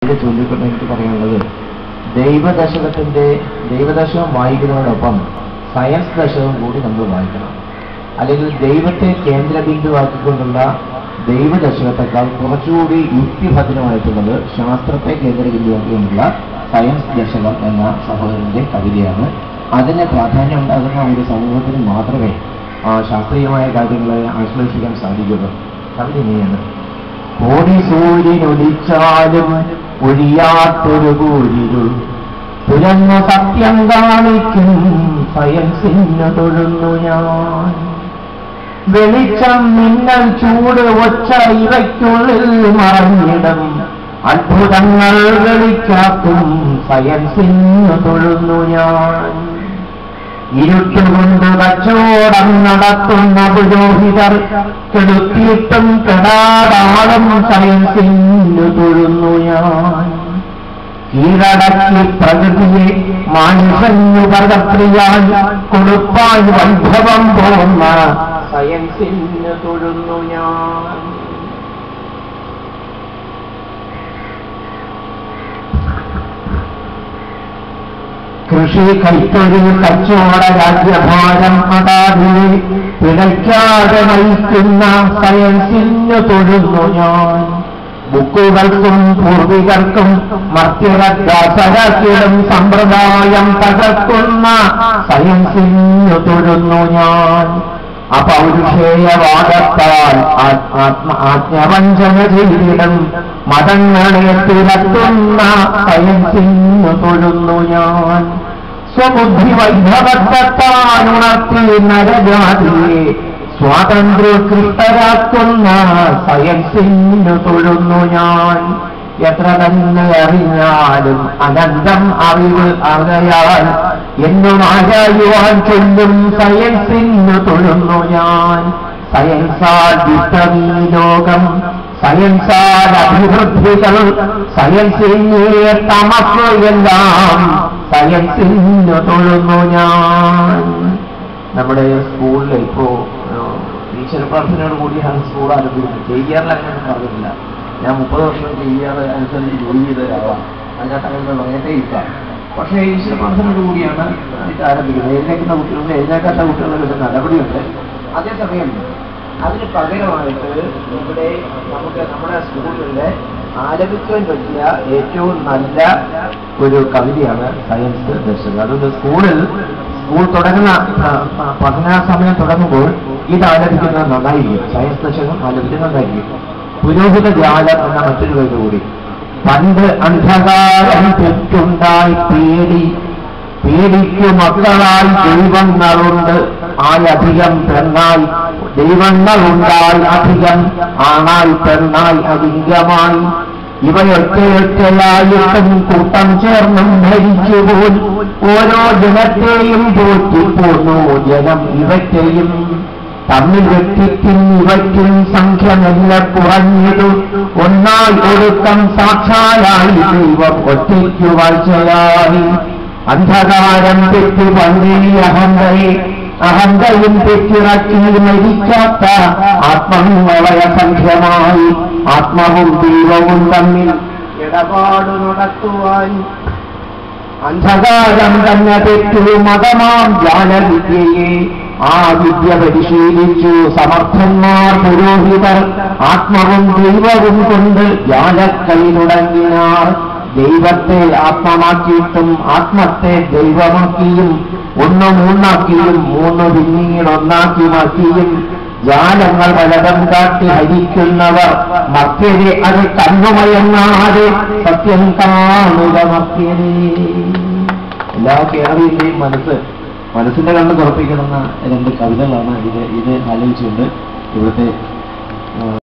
ചൊല്ലിക്കൊണ്ട് എനിക്ക് പറയാനുള്ളത്, ദൈവദശകം വായിക്കുന്നതോടൊപ്പം സയൻസ് ദശകം കൂടി നമ്മൾ വായിക്കണം. അല്ലെങ്കിൽ ദൈവത്തെ കേന്ദ്രബിന്ദുവാക്കിക്കൊണ്ടുള്ള ദൈവദശകത്തെക്കാൾ കുറച്ചുകൂടി യുക്തിഭദ്രമായിട്ടുള്ളത് ശാസ്ത്രത്തെ കേന്ദ്രബിന്ദുവാക്കിക്കൊണ്ടുള്ള സയൻസ് ദശകം എന്ന സഹോദരന്റെ കവിതയാണ്. അതിന് പ്രാധാന്യം ഉണ്ടാകുന്ന ഒരു സമൂഹത്തിന് മാത്രമേ ശാസ്ത്രീയമായ കാര്യങ്ങളെ ആശ്ലേഷിക്കാൻ സാധിക്കുള്ളൂ. കവിത ഇങ്ങനെയാണ്: കോടി സൂര്യനൊലിച്ചാലും ഒഴിയാത്തൊരു കൂരിരുൾ തുരന്നു സത്യം കാണിക്കും സയൻസിന് തൊഴുന്നു ഞാൻ. വെളിച്ചം, മിന്നൽ, ചൂട്, ഒച്ച ഇവയ്ക്കുള്ളിൽ മറഞ്ഞിടം അത്ഭുതങ്ങൾ വെളിക്കാക്കും സയൻസിന് തൊഴുന്നു ഞാൻ. ഇരുട്ടുകൊണ്ട് കച്ചവടം നടത്തുന്ന പുരോഹിതർ കെടുത്തിയിട്ടും കെടാടാളും സയൻസിന് തൊഴുന്നു ഞാൻ. കീഴടക്കി പ്രകൃതിയെ മനുഷ്യനു പദപ്രിയാൻ കൊടുപ്പാൻ വൈഭവം പോന്ന സയൻസിന് തൊഴുന്നു ഞാൻ. കൃഷി, കൈത്തൊഴിൽ, കച്ചവട, രാജ്യഭാരം അടാതെ പിഴയ്ക്കാതെ നയിക്കുന്ന സയൻസിന് തൊഴുന്നു ഞാൻ. ബുക്കുകൾക്കും പൂർവികർക്കും മർത്യരക്കിടും സമ്പ്രദായം തകർക്കുന്ന സയൻസിന് തൊഴുന്നു ഞാൻ. അപൗരുഷേയവാദത്താൽ ആജ്ഞവഞ്ചന ചെയ്തിടും മതങ്ങളെ തിരത്തുന്ന സയൻസിന് തൊഴുന്നു ഞാൻ. സ്വബുദ്ധി വൈഭവത്താൽ ഉണർത്തി നരജാതിയെ സ്വാതന്ത്ര്യകൃഷ്ടരാക്കുന്ന സയൻസിന് തൊഴുന്നു ഞാൻ. എത്ര തന്നെ അറിഞ്ഞാലും അനന്തം അറിവ് അറിയാൻ എന്നും ആരായുവാൻ ചൊല്ലും സയൻസിന് തൊഴുന്നു ഞാൻ. സയൻസാൽ വിട്ടീ ലോകം, സയൻസാൽ അഭിവൃദ്ധികൾ, സയൻസിന് തമസ് എല്ലാം സയൻസിന് തൊഴുന്നു ഞാൻ. നമ്മുടെ സ്കൂളിൽ ഇപ്പോ ഈശ്വര പ്രാർത്ഥനയോട് കൂടിയാണ് സ്കൂൾ ആരംഭിക്കുന്നത്. KER അങ്ങനെ പറഞ്ഞിട്ടില്ല. ഞാൻ 30 വർഷം KER അനുസരിച്ച് ജോലി ചെയ്ത ഒരാളാണ്. അതിനകത്ത് അങ്ങനെ പറയട്ടേ ഇല്ല. പക്ഷേ ഈശ്വര പ്രാർത്ഥനയോട് കൂടിയാണ് ഇത് ആരംഭിക്കുന്നത്. എഴുന്നേക്കുന്ന കുട്ടികളുണ്ട്, എഴുന്നേക്കാത്ത കുട്ടികളുടെ നടപടിയുണ്ട്. അതേസമയം അതിന് പകരമായിട്ട് ഇവിടെ നമുക്ക് നമ്മുടെ സ്കൂളുകളിൽ ആലപിക്കാൻ പറ്റിയ ഏറ്റവും നല്ല ഒരു കവിതയാണ് സയൻസ് ദശകം. അതുകൊണ്ട് സ്കൂൾ തുടങ്ങുന്ന പഠന സമയം തുടങ്ങുമ്പോൾ ഇത് ആലപിക്കുന്നത് നന്നായിരിക്കും. സയൻസ് ദശകം ആലപിക്കുന്നത് നന്നായിരിക്കും. പുരോഹിത ജാലം എന്ന മറ്റൊരു കവിത കൂടി. പണ്ട് അന്ധകാരം തെറ്റുണ്ടായി പേടിക്കു മക്കളായി ദൈവങ്ങളുണ്ട് ആയധികം പെണ്ണായി, ദൈവങ്ങളുണ്ടായി അധികം ആണായി പെണ്ണായി അധികമായി. ഇവയൊറ്റയൊറ്റയായിട്ടും കൂട്ടം ചേർന്നും ഭരിച്ചുപോൽ ഓരോ ജനത്തെയും പോറ്റിപ്പോന്നു ജനം ഇവറ്റയും. തമ്മിൽ വെട്ടിക്കും ഇവയ്ക്കും സംഖ്യമല്ല കുറഞ്ഞിടു ഒന്നായി ഒടുക്കം സാക്ഷാലായി ദൈവം ഒറ്റയ്ക്കു വാഴ്ചയായി. അന്ധകാരം തെറ്റു പന്തി അഹന്തയും തെറ്റിറക്കി മരിക്കാത്ത ആത്മവയ സംഖ്യമായി ആത്മാവും ദൈവവും തമ്മിൽ ഇടപാട് നടത്തുവാൻ. അന്ധകാരം തന്നെ തെറ്റു മതമാം ജാലവിദ്യയെ ആ വിദ്യ പരിശീലിച്ചു സമർത്ഥന്മാർ പുരോഹിതർ. ആത്മാവും ദൈവവും കൊണ്ട് ജാലക്കൈ തുടങ്ങിനാർ. ദൈവത്തെ ആത്മമാക്കിയിട്ടും ആത്മത്തെ ദൈവമാക്കിയും ഒന്ന് മൂന്നാക്കിയും മൂന്ന് പിന്നീട് ഒന്നാക്കി മാറ്റിയും ജാലങ്ങൾ പലതം കാട്ടി ഹരിക്കുന്നവർ മർത്യരെ അത് കണ്ണുമയങ്ങാതെ സത്യം കാണുക മർത്യരെ. എല്ലാ കേരളീയന്റെയും മനസ്സിന്റെ കണ്ണ് തുറപ്പിക്കുന്ന 2 കവിതകളാണ് ഇത് ആലോചിച്ചുകൊണ്ട് ഇവിടുത്തെ